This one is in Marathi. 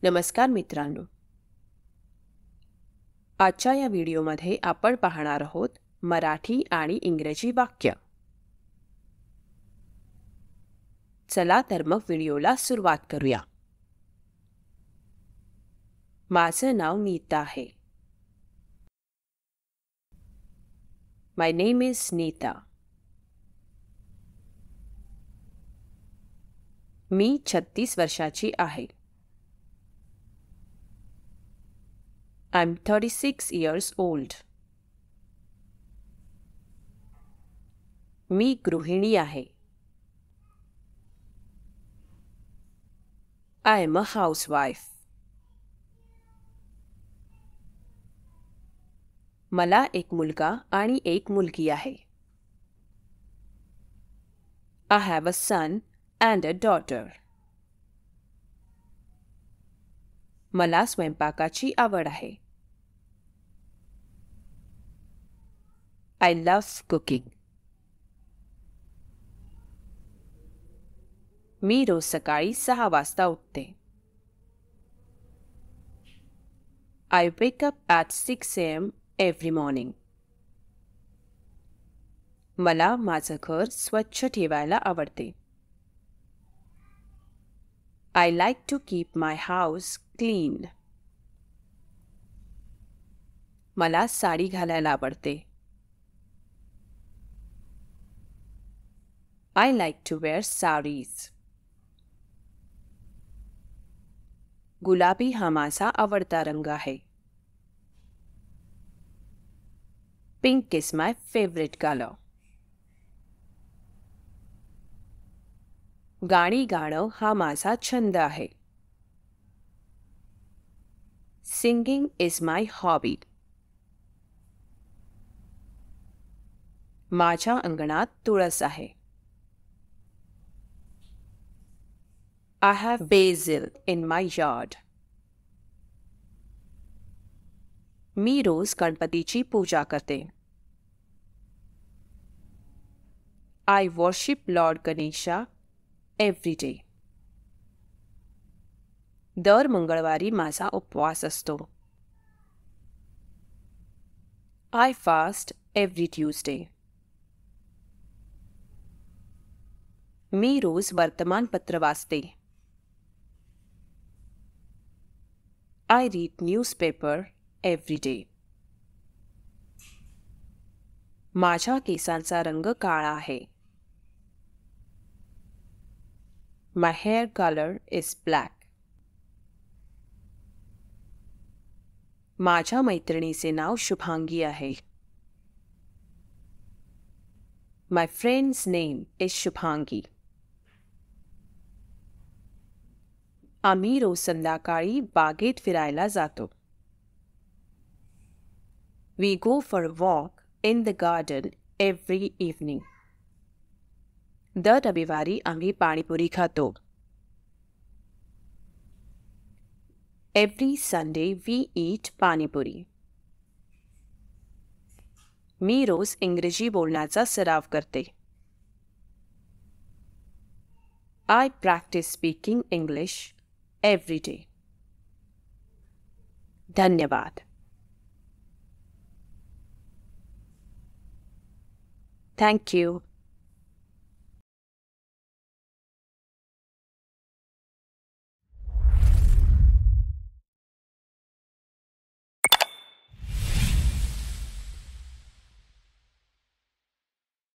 नमस्कार मित्रांनो, आजच्या या व्हिडिओमध्ये आपण पाहणार आहोत मराठी आणि इंग्रजी वाक्य. चला तर मग व्हिडिओला सुरुवात करूया. माझं नाव नीता आहे. My name is Neeta. मी 36 वर्षाची आहे. I'm 36 years old. मी गृहिणी आहे. I am a housewife. मला एक मुलगा आणि एक मुलगी आहे. I have a son and a daughter. मला स्वयंपाकाची आवड आहे. I love cooking. मी रोज सकाळी 6 वाजता उठते. I wake up at 6 a.m. every morning. मला माझं घर स्वच्छ ठेवायला आवडते. I like to keep my house clean. मला साडी घालायला आवडते. I like to wear sarees. गुलाबी हा माझा आवडता रंग आहे. Pink is my favorite color. गाणी गाणं हा माझा छंद आहे. Singing is my hobby. माझ्या अंगणात तुळस आहे. I have basil in my yard. मी रोज गणपतीची पूजा करते. I worship Lord Ganesha every day. दर मंगळवारी माझा उपवास असतो. I fast every Tuesday. मी रोज वर्तमानपत्र वाचते. I read newspaper every day. माझ्या केसांचा रंग काळा आहे. My hair color is black. माझ्या मैत्रिणीचे नाव शुभांगी आहे. My friend's name is Shubhangi. आम्ही रोज संध्याकाळी बागेत फिरायला जातो. We go for a walk in the garden every evening. दर रविवारी आम्ही पाणीपुरी खातो. Every Sunday we eat panipuri. मी रोज इंग्रजी बोलण्याचा सराव करते. I practice speaking English every day. धन्यवाद. Thank you.